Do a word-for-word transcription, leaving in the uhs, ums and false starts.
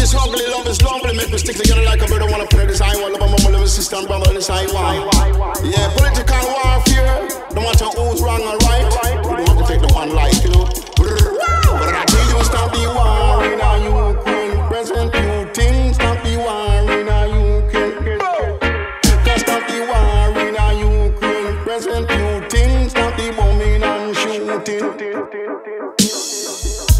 is ugly, love is lovely. Make me stick together like a brother. Wanna put it this I want. Love my mama, love my sister and brother. This I want. Yeah, political warfare. No matter who's wrong or right. You don't have to take the one life, you know. But I tell you, stop the war in a Ukraine. President Putin, stop the war in a Ukraine. Cause stop the war in a Ukraine. President Putin, stop the bombing and shooting.